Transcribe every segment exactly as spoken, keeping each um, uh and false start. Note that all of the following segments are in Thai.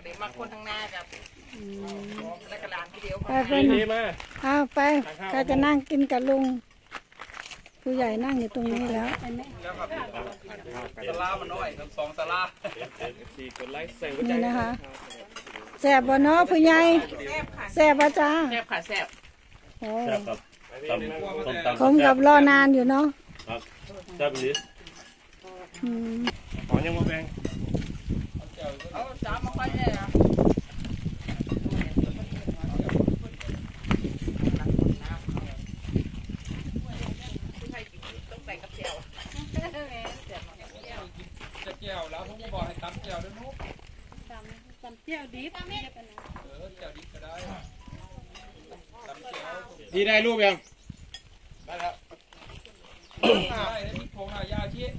เลยมาคนทางหน้ากับแล้วกระดานทีเดียวไปไปมาเอาไปก็จะนั่งกินกับลุงผู้ใหญ่นั่งอยู่ตรงนี้แล้วสลามันน้อยสองสลานี่นะคะแซ่บบ่เนาะผู้ใหญ่แซ่บบ่จ้าแซ่บค่ะแซ่บโอ้คงกับรอนานอยู่เนาะแซ่บดีขอยังมาแบ่งเอาจ้ามาค่อยเนี่ยจะเจียวแล้วผมก็บอกให้ตำเจียวด้วยนุ๊กตำเจียวดิบเออเจียวดิบก็ได้ตำเจียวดีได้รูปยังได้แล้วได้ได้มีโครงหายาชี้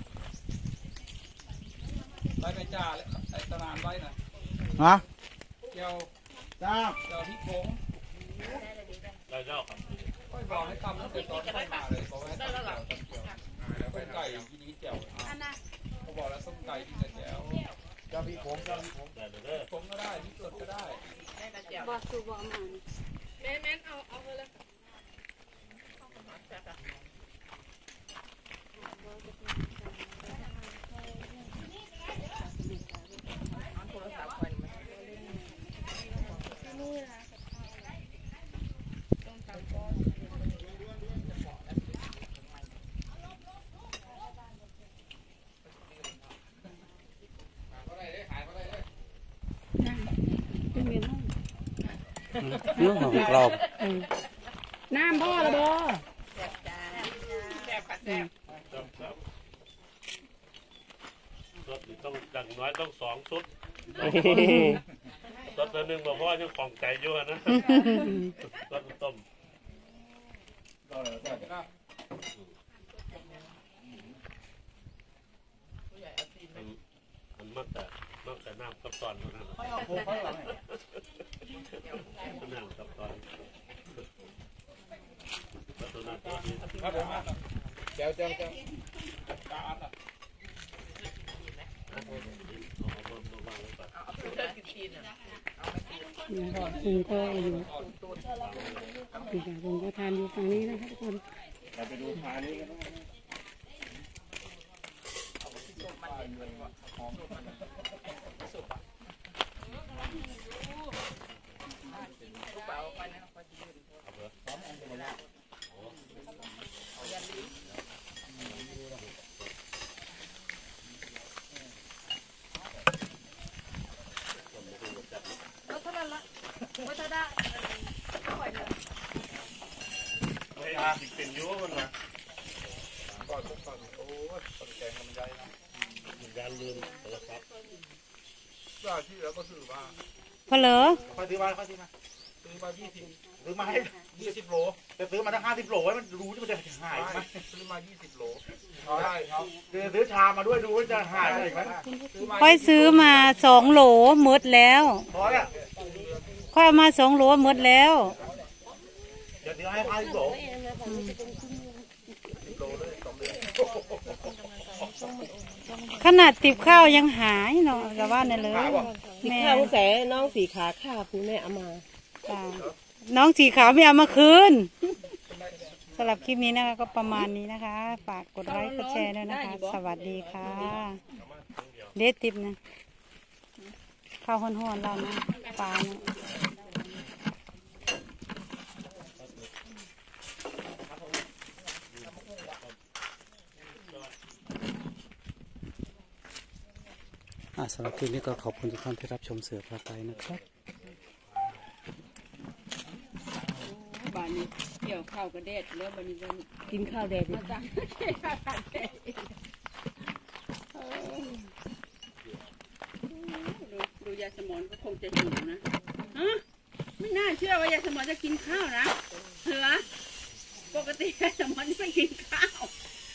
ไว้ไปจ่าเลยไอ้ตนานไว้นะฮะเจียวจ้าเจียวที่โค้งได้เจ้าครับค่อยบอกให้ตำตั้งแต่ตอนเข้ามาเลยบอกให้ตำเจียวตำเจียวแล้วไปไก่กินนี้เจียวเขาบอกแล้วต้มไก่กินแต่เจียวเจ้าพี่โค้งเจ้าพี่โค้งได้เลยโค้งก็ได้ที่สดก็ได้บอสูบอมันเน้นเน้นเอาเอาเลยเรื่องของกรอบน้ำพ่อละบอแซ่บค่ะแซ่บชุดต้องอย่างน้อยต้องสองชุดชุดละหนึ่งบอกว่ายังของไก่เยอะนะชุดต้มมันมากแต่มากแต่น้ำกับตอนนั้นน้ำกับตอนตัวนั้นตัวนี้เจ้าเจ้าเจ้าตาอัดอ่ะคุณก็อยู่อีกอย่างคุณก็ทานอยู่ฝั่งนี้นะคะทุกคนไปดูพานี้กันเป็นยั่วมันนะก่อนก่อนโอ้ยคนแกงมันใหญ่นะการลืมโทรศัพท์ได้ที่แล้วก็ซื้อมาพอเหรอค่อยซื้อมาค่อยซื้อมาซื้อมายี่สิบซื้อมาให้ยี่สิบโลจะซื้อมาตั้งห้าสิบโลไว้มันรู้ที่มันจะหายไหมซื้อมายี่สิบโลได้ครับจะซื้อชามาด้วยดูว่าจะหายอะไรไหมค่อยซื้อมาสองโหลหมดแล้วพอแล้วค่อยมาสองโหลหมดแล้วเดี๋ยวซื้อให้ห้าสิบโลขนาดติบข้าวยังหายเนาะแต่ว่าเนี่ยเลยแม่ข้าวแสน้องสีขาข้าคุณแม่เอามาน้องสีขาวไม่เอามาคืนสำหรับคลิปนี้นะคะก็ประมาณนี้นะคะฝากกดไลค์กดแชร์ด้วยนะคะสวัสดีค่ะเด็ดติบนะข้าวห่อนๆเรานะปลาเนี่ยสำหรับคลิปนี้ก็ขอบคุณทุกท่านที่รับชมเสือพาไปนะครับบ้านนี้เกี่ยวข้าวกระเด็ดแล้วบ้านนี้กินข้าวแดดมาจ้ะดูยาสมอนก็คงจะหิวนะฮะไม่น่าเชื่อว่ายาสมอนจะกินข้าวนะเสือปกติยาสมอนไม่กินข้าว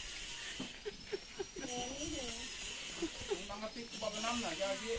บอกน้ำหน่อยเจ้าที่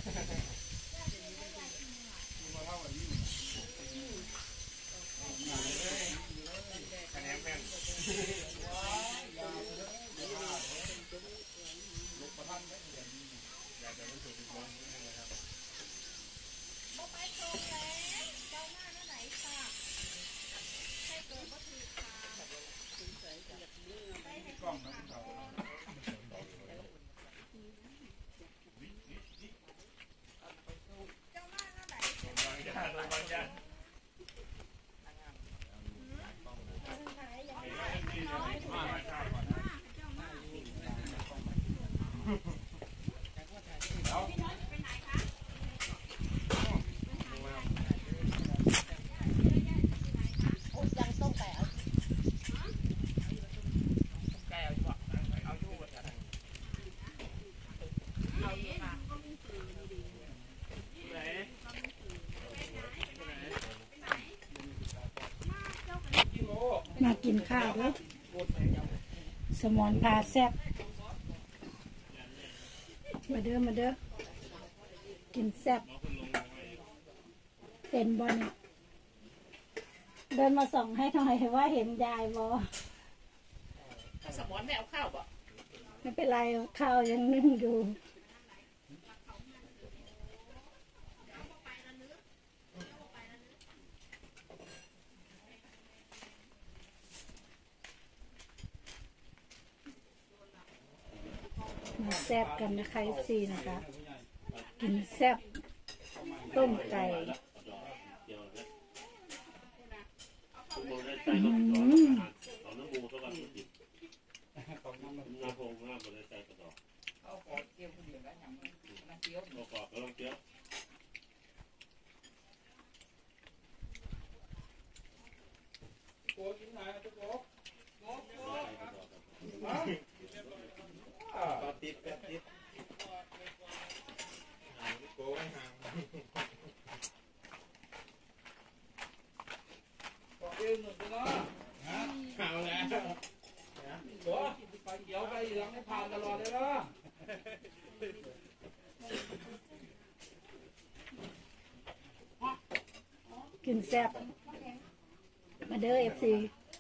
มากินข้าวด้วยสมอนพาแซ่บมาเด้อมาเด้อกินแซ่บเป็นบอลเดินมาส่องให้หน่อยว่าเห็นยายบอสมอนไม่เอาข้าวบ่ไม่เป็นไรข้าวยังนึ่งอยู่มาแซ่บกันนะคะเอฟซีนะคะกินแซ่บต้มไก่อืมติดแบบติดโก้ห่างก็เองหนึ่งตัวฮะเอาแล้วโก้ไปเดี๋ยวไปเหลืองให้ผ่านตลอดเลยเนาะกินแซ่บมาเด้อเอฟซี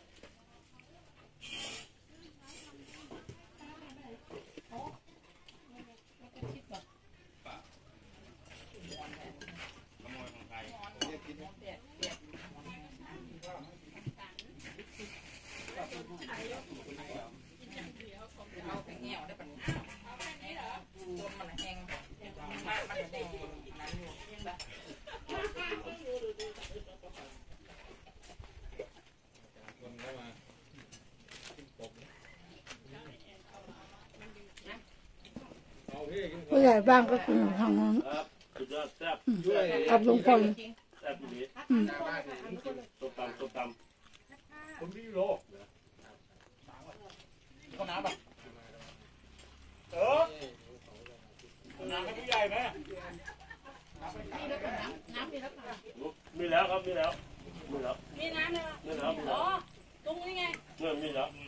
ผู้ใหญ่บ้านก็คือทางนั้นกับลุงพลตบตำตบตำผมมีโลข้าวน้ำป่ะเออน้ำให้ผู้ใหญ่ไหมน้ำมีแล้วค่ะมีแล้วครับมีแล้วมีแล้วมีน้ำเลยมีแล้วอ๋อตรงนี้ไงเริ่มมีแล้วอ